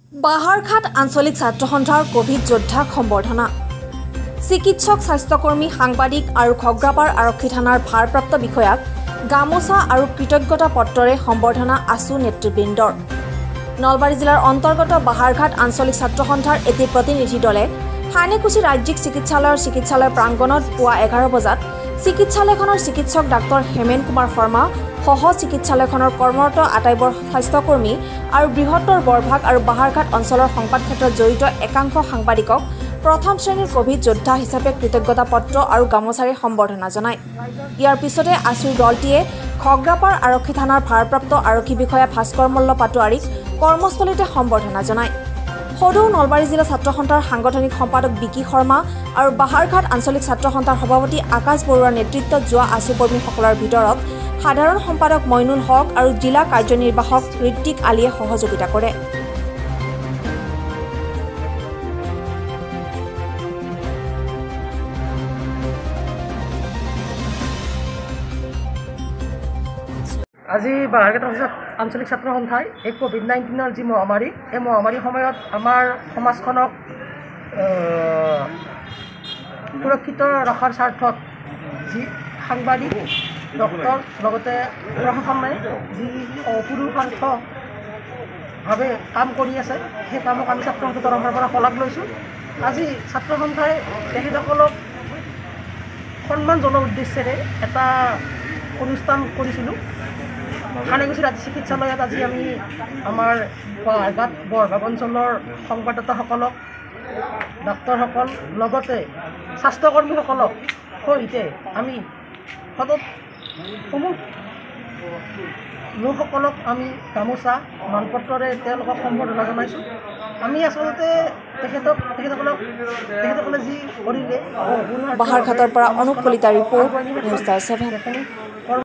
বাহাৰঘাট আঞ্চলিক ছাত্ৰ সন্থাৰ কোভিড যোদ্ধাক সম্বৰ্ধনা চিকিৎসক স্বাস্থ্যকৰ্মী সাংবাদিক আৰু খগ্ৰাপাৰ আৰক্ষী থানাৰ ভাৰপ্ৰাপ্ত বিষয়াক গামোচা আৰু কৃতজ্ঞতা পত্ৰৰে সম্বৰ্ধনা আছু নেতৃবৃন্দৰ নলবাৰী জিলাৰ অন্তৰ্গত বাহাৰঘাট আঞ্চলিক ছাত্ৰ সন্থাৰ এটি প্ৰতিনিধি দলে হানেকুছি ৰাজ্যিক চিকিৎসালয় প্ৰাংগণত পুৱা 11 বজাত চিকিৎসালয়খনৰ চিকিৎসক ডাক্তৰ হেমেন কুমাৰ শৰ্মা সহ চিকিৎসালয়খনৰ কৰ্মৰত আটাইবোৰ স্বাস্থ্যকৰ্মী আৰু বৃহত্তৰ বৰভাগ আৰু বাহাৰঘাট অঞ্চলৰ সংবাদ ক্ষেত্ৰত জড়িত একাংশ সাংবাদিকক প্ৰথম শ্ৰেণীৰ কোভিড যোদ্ধা হিচাপে কৃতজ্ঞতা পত্ৰ আৰু গামোচাৰে সম্বৰ্ধনা জনায়। ইয়াৰ পিছতে আছুৰ দলটিয়ে খগ্ৰাপাৰ আৰক্ষী থানাৰ ভাৰপ্ৰাপ্ত আৰক্ষী বিষয়া ভাস্কৰ মল্ল পাটোৱাৰীক কৰ্মস্থলীতে সম্বৰ্ধনা জনায়। সদৌ নলবাৰী জিলা ছাত্ৰ সন্থাৰ সাংগঠনিক সম্পাদক বিকি শৰ্মা আৰু বাহাৰঘাট আঞ্চলিক ছাত্ৰ সন্থাৰ সভাপতি আকাশ বৰুৱাৰ নেতৃত্বত যোৱা আছু কৰ্মীসকলৰ ভিতৰত সাধাৰণ সম্পাদক মইনুল হক আৰু জিলা কাৰ্যনিৰ্বাহক ঋত্বিক আলীয়ে সহযোগিতা কৰে। আজি বাহাৰঘাট আঞ্চলিক ছাত্ৰ সন্থাই এই কোভিড-19ৰ যি মহামাৰী এই মহামাৰীৰ সময়ত আমাৰ সমাজখনক সুৰক্ষিত ৰখাৰ স্বাৰ্থত যি সাংবাদিক ডক্টৰ লগতে প্ৰশাসনে যি অপুৰুষাৰ্থভাৱে কাম কৰি আছে সেই কামক আমি ছাত্ৰ সন্থাৰ তৰফৰ পৰা শলাগ লৈছোঁ। আজি ছাত্ৰ সন্থাই তেখেতসকলক সন্মান জনোৱাৰ উদ্দেশ্যেৰে এটা অনুষ্ঠান কৰিছিলোঁ। হানেকুছি ৰাজ্যিক চিকিৎসালয়ত আজি আমি আমাৰ বাহাৰঘাট বৰভাগ অঞ্চলৰ সংবাদদাতাসকলক ডাক্তৰসকল লগতে স্বাস্থ্যকৰ্মীসকলক সৈতে আমি সদত সমূহ লোকসকলক আমি গামোচা মানপত্ৰৰে তেওঁলোকক সম্বৰ্ধনা জনাইছোঁ। আমি আচলতে তেখেতসকলে যি কৰিলে বাহাৰঘাটৰ পৰা অনুপ কলিতা ৰিপৰ্ট নিউজ 7।